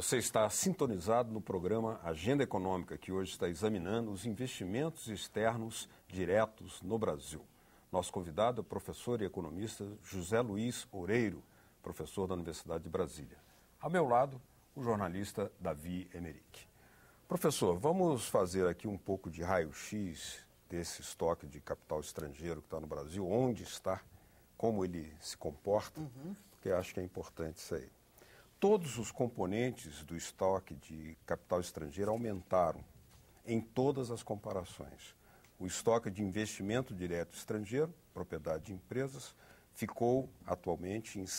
Você está sintonizado no programa Agenda Econômica, que hoje está examinando os investimentos externos diretos no Brasil. Nosso convidado é o professor e economista José Luiz Oreiro, professor da Universidade de Brasília. Ao meu lado, o jornalista Davi Emerick. Professor, vamos fazer aqui um pouco de raio-x desse estoque de capital estrangeiro que está no Brasil, onde está, como ele se comporta, porque acho que é importante isso aí. Todos os componentes do estoque de capital estrangeiro aumentaram em todas as comparações. O estoque de investimento direto estrangeiro, propriedade de empresas, ficou atualmente em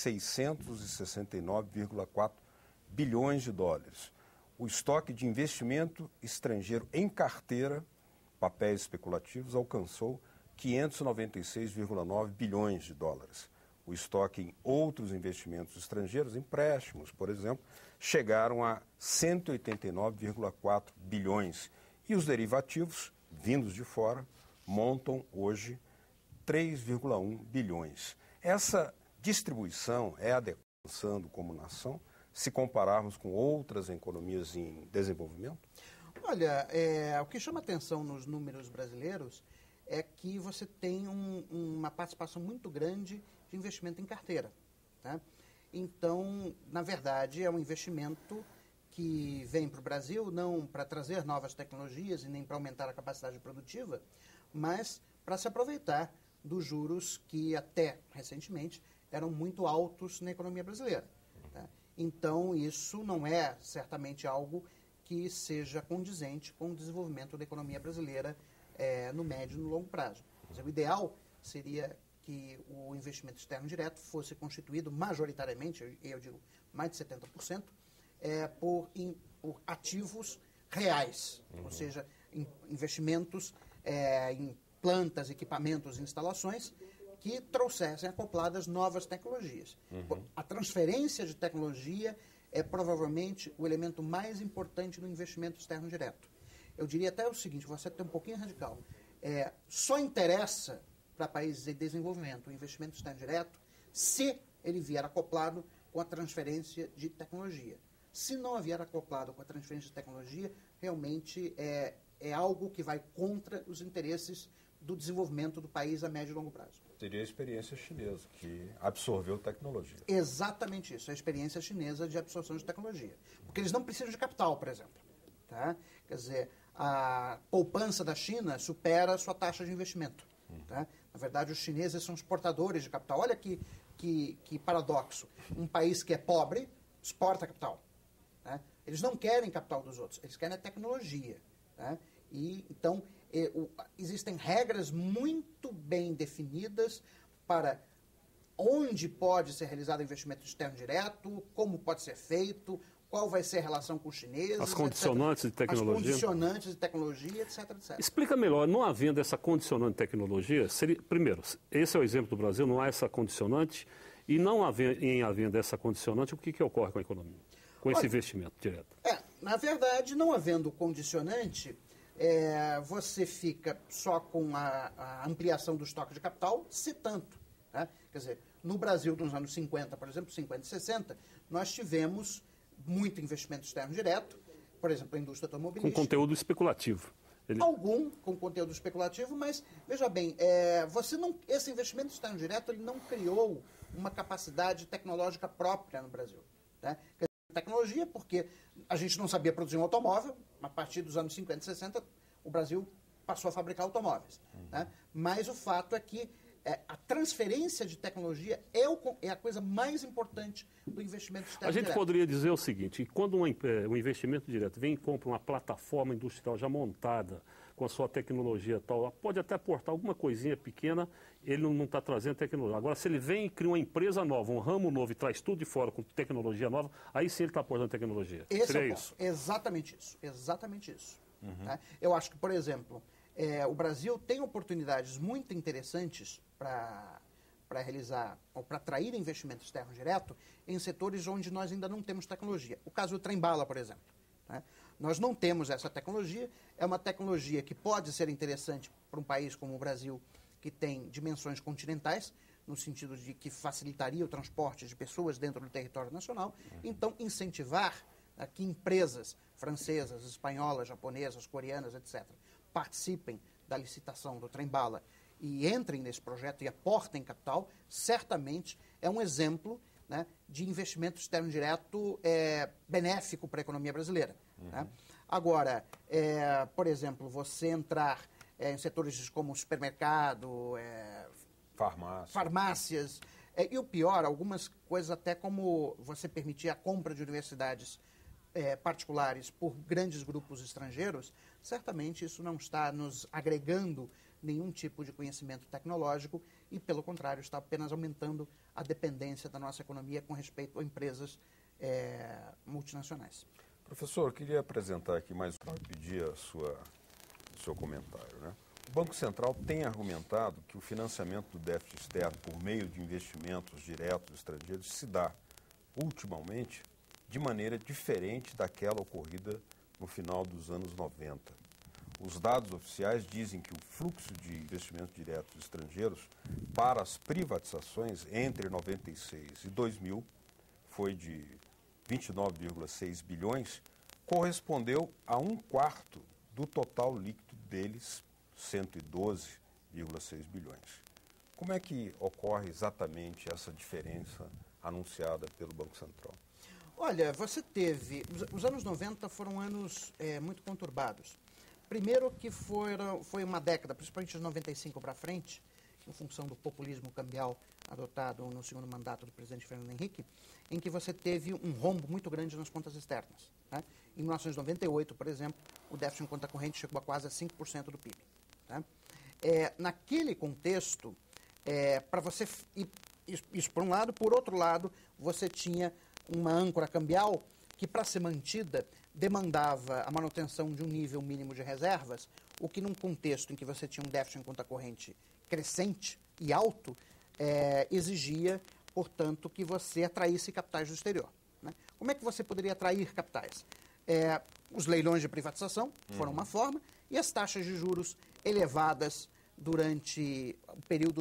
669,4 bilhões de dólares. O estoque de investimento estrangeiro em carteira, papéis especulativos, alcançou 596,9 bilhões de dólares. O estoque em outros investimentos estrangeiros, empréstimos, por exemplo, chegaram a 189,4 bilhões. E os derivativos, vindos de fora, montam hoje 3,1 bilhões. Essa distribuição é adequada como nação, se compararmos com outras economias em desenvolvimento? Olha, o que chama atenção nos números brasileiros é que você tem uma participação muito grande de investimento em carteira. Tá? Então, na verdade, é um investimento que vem para o Brasil não para trazer novas tecnologias e nem para aumentar a capacidade produtiva, mas para se aproveitar dos juros que até recentemente eram muito altos na economia brasileira. Tá? Então, isso não é certamente algo que seja condizente com o desenvolvimento da economia brasileira no médio e no longo prazo. O ideal seria que o investimento externo direto fosse constituído majoritariamente, eu digo mais de 70%, por ativos reais, ou seja, investimentos em plantas, equipamentos, instalações que trouxessem acopladas novas tecnologias. A transferência de tecnologia é provavelmente o elemento mais importante no investimento externo direto. Eu diria até o seguinte, você tem um pouquinho radical, só interessa para países em desenvolvimento o investimento externo direto se ele vier acoplado com a transferência de tecnologia. Se não vier acoplado com a transferência de tecnologia, realmente é algo que vai contra os interesses do desenvolvimento do país a médio e longo prazo. Seria a experiência chinesa, que absorveu tecnologia. Exatamente isso, a experiência chinesa de absorção de tecnologia. Porque eles não precisam de capital, por exemplo. Tá? Quer dizer, a poupança da China supera a sua taxa de investimento. Tá? Na verdade, os chineses são exportadores de capital. Olha que paradoxo. Um país que é pobre exporta capital. Tá? Eles não querem capital dos outros, eles querem a tecnologia. Tá? E, então, existem regras muito bem definidas para onde pode ser realizado o investimento externo direto, como pode ser feito, qual vai ser a relação com os chineses, as condicionantes etc. de tecnologia. As condicionantes de tecnologia, etc, etc. Explica melhor, não havendo essa condicionante de tecnologia, primeiro, esse é o exemplo do Brasil, não há essa condicionante, e não havendo essa condicionante, o que ocorre com a economia, com esse investimento direto? Na verdade, não havendo condicionante, você fica só com a ampliação do estoque de capital, se tanto. Tá? Quer dizer, no Brasil dos anos 50, por exemplo, 50 e 60, nós tivemos muito investimento externo direto, por exemplo, a indústria automobilística. Com conteúdo especulativo. Algum com conteúdo especulativo, mas, veja bem, esse investimento externo direto ele não criou uma capacidade tecnológica própria no Brasil. Tá? Tecnologia, porque a gente não sabia produzir um automóvel, a partir dos anos 50 e 60, o Brasil passou a fabricar automóveis. Tá? Mas o fato é que a transferência de tecnologia é a coisa mais importante do investimento externo direto. A gente poderia dizer o seguinte, quando um investimento direto vem e compra uma plataforma industrial já montada, com a sua tecnologia tal, pode até aportar alguma coisinha pequena, ele não está trazendo tecnologia. Agora, se ele vem e cria uma empresa nova, um ramo novo e traz tudo de fora com tecnologia nova, aí sim ele está aportando tecnologia. Seria isso? Exatamente isso. Exatamente isso. Tá? Eu acho que, por exemplo, o Brasil tem oportunidades muito interessantes para realizar ou para atrair investimento externo direto em setores onde nós ainda não temos tecnologia. O caso do trem-bala, por exemplo. Né? Nós não temos essa tecnologia, é uma tecnologia que pode ser interessante para um país como o Brasil, que tem dimensões continentais, no sentido de que facilitaria o transporte de pessoas dentro do território nacional. Então, incentivar que empresas francesas, espanholas, japonesas, coreanas, etc., participem da licitação do trem-bala e entrem nesse projeto e aportem capital, certamente é um exemplo, né, de investimento externo direto benéfico para a economia brasileira. Né? Agora, por exemplo, você entrar em setores como supermercado, farmácias, e o pior, algumas coisas até como você permitir a compra de universidades particulares por grandes grupos estrangeiros, certamente isso não está nos agregando nenhum tipo de conhecimento tecnológico e, pelo contrário, está apenas aumentando a dependência da nossa economia com respeito a empresas multinacionais. Professor, eu queria apresentar aqui mais uma, pedir o seu comentário, né? O Banco Central tem argumentado que o financiamento do déficit externo por meio de investimentos diretos estrangeiros se dá, ultimamente, de maneira diferente daquela ocorrida no final dos anos 90. Os dados oficiais dizem que o fluxo de investimentos diretos estrangeiros para as privatizações entre 96 e 2000 foi de 29,6 bilhões, correspondeu a 1/4 do total líquido deles, 112,6 bilhões. Como é que ocorre exatamente essa diferença anunciada pelo Banco Central? Olha, você teve... Os anos 90 foram anos muito conturbados. Primeiro que foi uma década, principalmente de 95 para frente, em função do populismo cambial adotado no segundo mandato do presidente Fernando Henrique, em que você teve um rombo muito grande nas contas externas. Né? Em 1998, por exemplo, o déficit em conta corrente chegou a quase 5% do PIB. Tá? Naquele contexto, para você... Isso por um lado. Por outro lado, você tinha uma âncora cambial que, para ser mantida, demandava a manutenção de um nível mínimo de reservas, o que, num contexto em que você tinha um déficit em conta corrente crescente e alto, exigia, portanto, que você atraísse capitais do exterior. Né? Como é que você poderia atrair capitais? Os leilões de privatização foram uma forma, e as taxas de juros elevadas durante o período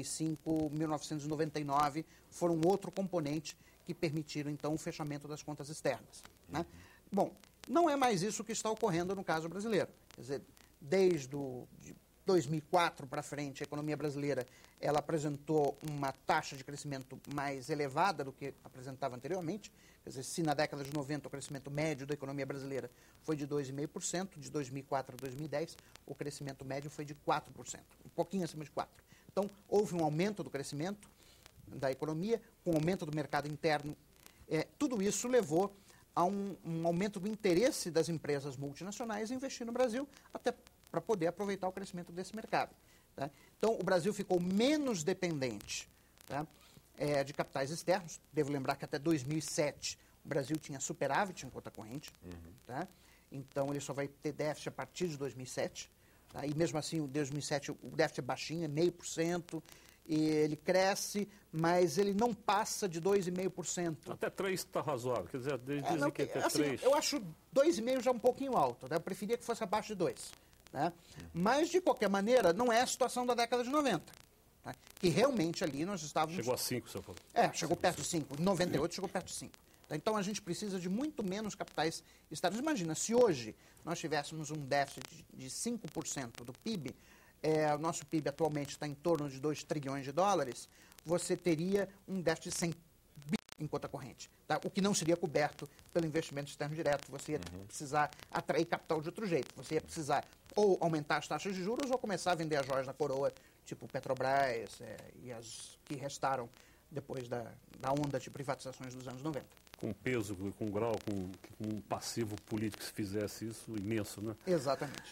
95-1999 foram outro componente que permitiram, então, o fechamento das contas externas. Né? Bom, não é mais isso que está ocorrendo no caso brasileiro. Quer dizer, desde de 2004 para frente, a economia brasileira ela apresentou uma taxa de crescimento mais elevada do que apresentava anteriormente. Quer dizer, se na década de 90 o crescimento médio da economia brasileira foi de 2,5%, de 2004 a 2010 o crescimento médio foi de 4%, um pouquinho acima de 4%. Então, houve um aumento do crescimento da economia, com o aumento do mercado interno. Tudo isso levou a um aumento do interesse das empresas multinacionais em investir no Brasil, até para poder aproveitar o crescimento desse mercado. Tá? Então, o Brasil ficou menos dependente, tá, de capitais externos. Devo lembrar que até 2007 o Brasil tinha superávit em conta corrente. Tá? Então, ele só vai ter déficit a partir de 2007. Tá? E mesmo assim, em 2007 o déficit é baixinho, é 0,5%. E ele cresce, mas ele não passa de 2,5%. Até 3% está razoável. Quer dizer, dizem que até assim, 3%. Eu acho 2,5% já um pouquinho alto. Né? Eu preferia que fosse abaixo de 2%. Né? Mas, de qualquer maneira, não é a situação da década de 90. Né? Que realmente ali nós estávamos... Chegou a 5%, você falou. Chegou perto de 5%. Em 98 chegou perto de 5%. Então, a gente precisa de muito menos capitais externos. Imagina, se hoje nós tivéssemos um déficit de 5% do PIB, o nosso PIB atualmente está em torno de 2 trilhões de dólares, você teria um déficit de 100 bilhões em conta corrente, tá? O que não seria coberto pelo investimento externo direto. Você ia precisar atrair capital de outro jeito. Você ia precisar ou aumentar as taxas de juros ou começar a vender as joias da coroa, tipo Petrobras e as que restaram depois da onda de privatizações dos anos 90. Com peso, com grau, com um passivo político que se fizesse isso, imenso, né? Exatamente.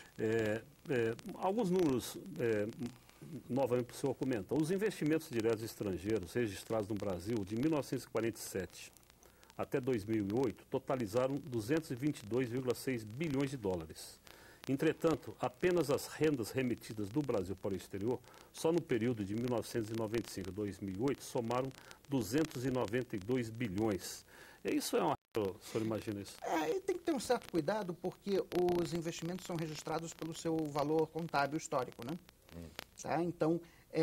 Alguns números, novamente para o senhor comentar. Os investimentos diretos estrangeiros registrados no Brasil de 1947 até 2008 totalizaram 222,6 bilhões de dólares. Entretanto, apenas as rendas remetidas do Brasil para o exterior, só no período de 1995 a 2008, somaram 292 bilhões. Isso é uma... O senhor imagina isso? E tem que ter um certo cuidado, porque os investimentos são registrados pelo seu valor contábil histórico, né? Tá? Então,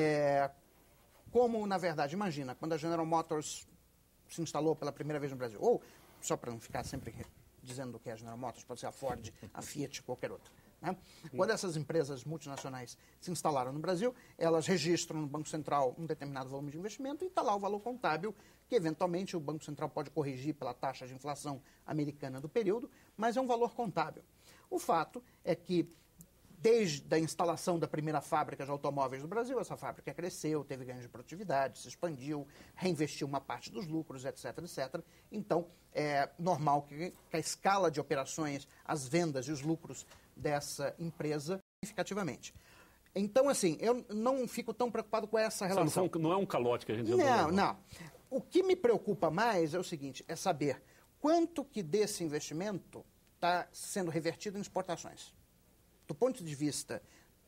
como, na verdade, imagina, quando a General Motors se instalou pela primeira vez no Brasil, ou, só para não ficar sempre dizendo que é a General Motors, pode ser a Ford, a Fiat, qualquer outra. Né? Quando essas empresas multinacionais se instalaram no Brasil, elas registram no Banco Central um determinado volume de investimento e está lá o valor contábil, que eventualmente o Banco Central pode corrigir pela taxa de inflação americana do período, mas é um valor contábil. O fato é que, desde a instalação da primeira fábrica de automóveis no Brasil, essa fábrica cresceu, teve ganho de produtividade, se expandiu, reinvestiu uma parte dos lucros, etc, etc. Então, é normal que a escala de operações, as vendas e os lucros dessa empresa significativamente. Então, assim, eu não fico tão preocupado com essa relação. Não é um calote que a gente... Não. O que me preocupa mais é o seguinte, é saber quanto que desse investimento está sendo revertido em exportações. Do ponto de vista,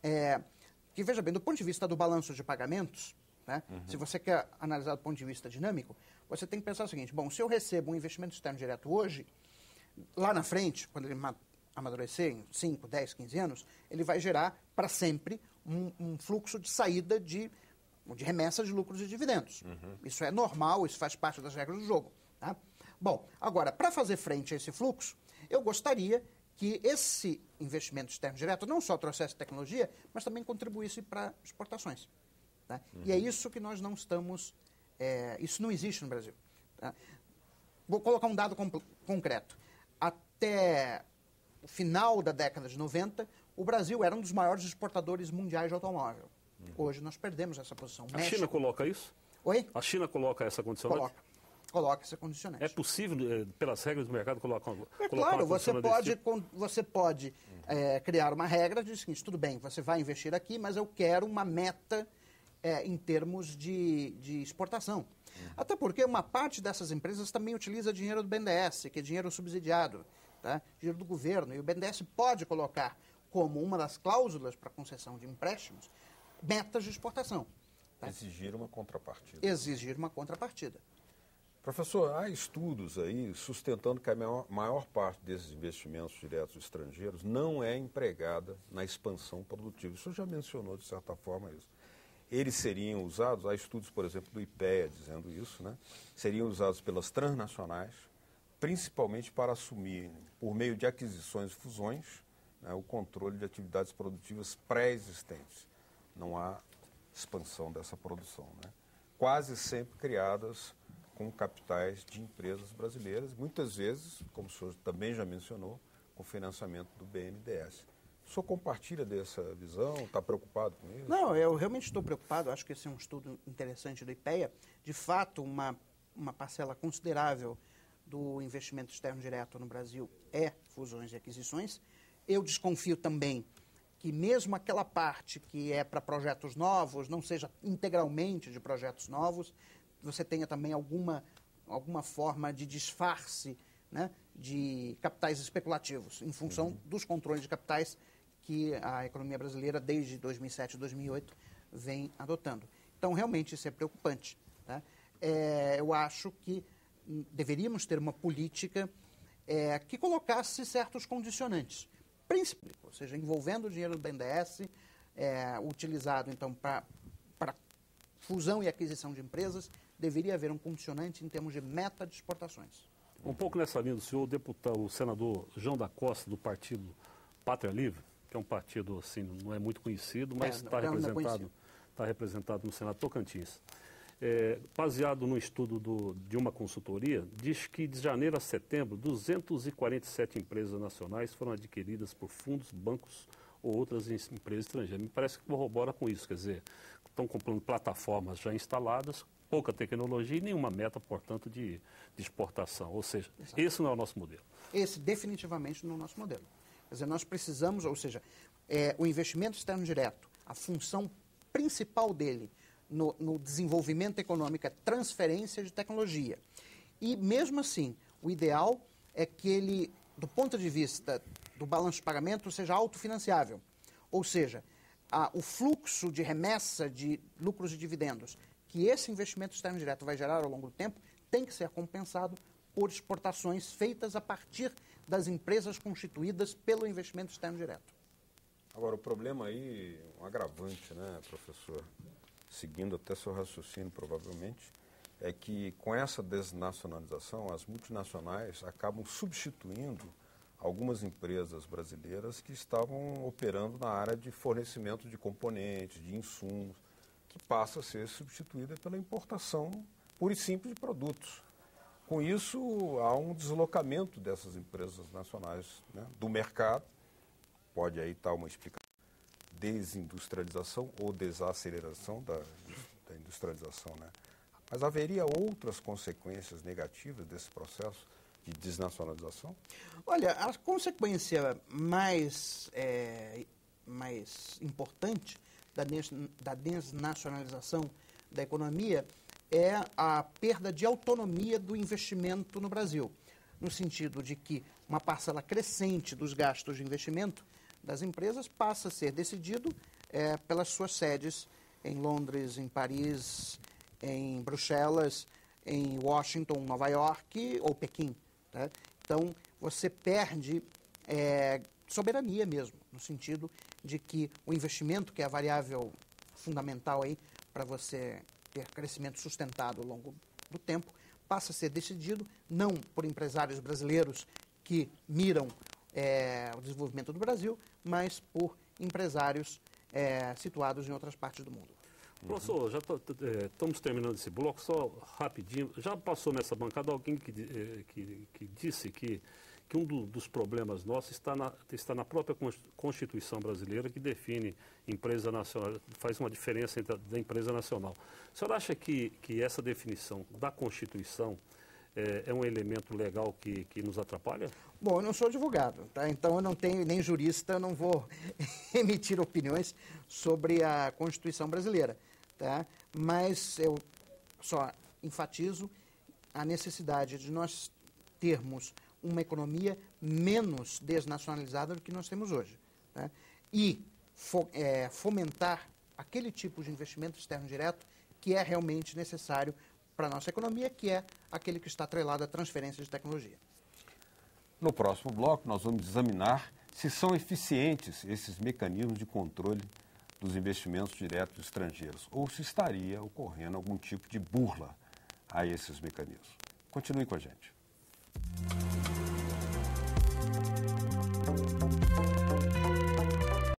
que veja bem, do ponto de vista do balanço de pagamentos, né, se você quer analisar do ponto de vista dinâmico, você tem que pensar o seguinte, bom, se eu recebo um investimento externo direto hoje, lá na frente, quando ele amadurecer em 5, 10, 15 anos, ele vai gerar para sempre um fluxo de saída de remessa de lucros e dividendos. Isso é normal, isso faz parte das regras do jogo. Tá? Bom, agora, para fazer frente a esse fluxo, eu gostaria que esse investimento externo direto não só trouxesse tecnologia, mas também contribuísse para exportações. Tá? E é isso que nós não estamos... isso não existe no Brasil. Tá? Vou colocar um dado concreto. Até o final da década de 90, o Brasil era um dos maiores exportadores mundiais de automóvel. Hoje nós perdemos essa posição. A China coloca isso? Oi? A China coloca essa condicionante? Coloca essa condicionante. É possível, pelas regras do mercado, colocar claro, você pode criar uma regra de seguinte, tudo bem, você vai investir aqui, mas eu quero uma meta em termos de exportação. Até porque uma parte dessas empresas também utiliza dinheiro do BNDES, que é dinheiro subsidiado, tá? Dinheiro do governo. E o BNDES pode colocar como uma das cláusulas para concessão de empréstimos metas de exportação. Tá? Exigir uma contrapartida. Exigir uma contrapartida. Professor, há estudos aí sustentando que a maior parte desses investimentos diretos estrangeiros não é empregada na expansão produtiva. O senhor já mencionou, de certa forma, isso. Eles seriam usados, há estudos, por exemplo, do IPEA dizendo isso, né? Seriam usados pelas transnacionais, principalmente para assumir, por meio de aquisições e fusões, né, o controle de atividades produtivas pré-existentes. Não há expansão dessa produção, né? Quase sempre criadas com capitais de empresas brasileiras, muitas vezes, como o senhor também já mencionou, com financiamento do BNDES. O senhor compartilha dessa visão? Está preocupado com isso? Não, eu realmente estou preocupado. Acho que esse é um estudo interessante do IPEA. De fato, uma parcela considerável do investimento externo direto no Brasil é fusões e aquisições. Eu desconfio também que mesmo aquela parte que é para projetos novos, não seja integralmente de projetos novos, você tenha também alguma forma de disfarce, né, de capitais especulativos, em função dos controles de capitais que a economia brasileira, desde 2007 e 2008, vem adotando. Então, realmente, isso é preocupante. Tá? Eu acho que deveríamos ter uma política que colocasse certos condicionantes, principalmente, ou seja, envolvendo o dinheiro do BNDES, utilizado, então, para fusão e aquisição de empresas, deveria haver um condicionante em termos de meta de exportações. Um pouco nessa linha do senhor, o senador João da Costa, do partido Pátria Livre, que é um partido, assim, não é muito conhecido, mas está representado no Senado Tocantins. Baseado no estudo de uma consultoria, diz que de janeiro a setembro, 247 empresas nacionais foram adquiridas por fundos, bancos ou outras empresas estrangeiras. Me parece que corrobora com isso, quer dizer, estão comprando plataformas já instaladas, pouca tecnologia e nenhuma meta, portanto, de exportação. Ou seja, exato, esse não é o nosso modelo. Esse definitivamente não é o nosso modelo. Quer dizer, nós precisamos, ou seja, o investimento externo direto, a função principal dele no desenvolvimento econômico é transferência de tecnologia. E, mesmo assim, o ideal é que ele, do ponto de vista do balanço de pagamento, seja autofinanciável. Ou seja, o fluxo de remessa de lucros e dividendos que esse investimento externo direto vai gerar ao longo do tempo tem que ser compensado por exportações feitas a partir das empresas constituídas pelo investimento externo direto. Agora, o problema aí, um agravante, né, professor, seguindo até seu raciocínio provavelmente, é que com essa desnacionalização, as multinacionais acabam substituindo algumas empresas brasileiras que estavam operando na área de fornecimento de componentes, de insumos, que passa a ser substituída pela importação pura e simples de produtos. Com isso, há um deslocamento dessas empresas nacionais, né, do mercado. Pode aí estar uma explicação: desindustrialização ou desaceleração da industrialização, né? Mas haveria outras consequências negativas desse processo de desnacionalização? Olha, a consequência mais importante da desnacionalização da economia é a perda de autonomia do investimento no Brasil, no sentido de que uma parcela crescente dos gastos de investimento das empresas passa a ser decidido pelas suas sedes em Londres, em Paris, em Bruxelas, em Washington, Nova York ou Pequim. Tá? Então, você perde soberania mesmo, no sentido de que o investimento, que é a variável fundamental aí para você ter crescimento sustentado ao longo do tempo, passa a ser decidido não por empresários brasileiros que miram o desenvolvimento do Brasil, mas por empresários situados em outras partes do mundo. Professor, já estamos terminando esse bloco, só rapidinho. Já passou nessa bancada alguém que disse que um dos problemas nossos está na própria Constituição brasileira, que define empresa nacional, faz uma diferença entre da empresa nacional. O senhor acha que essa definição da Constituição é um elemento legal que nos atrapalha? Bom, eu não sou advogado, tá? Então eu não tenho, nem jurista, eu não vou emitir opiniões sobre a Constituição brasileira, tá? Mas eu só enfatizo a necessidade de nós termos uma economia menos desnacionalizada do que nós temos hoje, tá? E fomentar aquele tipo de investimento externo direto que é realmente necessário para a nossa economia, que é aquele que está atrelado à transferência de tecnologia. No próximo bloco, nós vamos examinar se são eficientes esses mecanismos de controle dos investimentos diretos estrangeiros ou se estaria ocorrendo algum tipo de burla a esses mecanismos. Continue com a gente.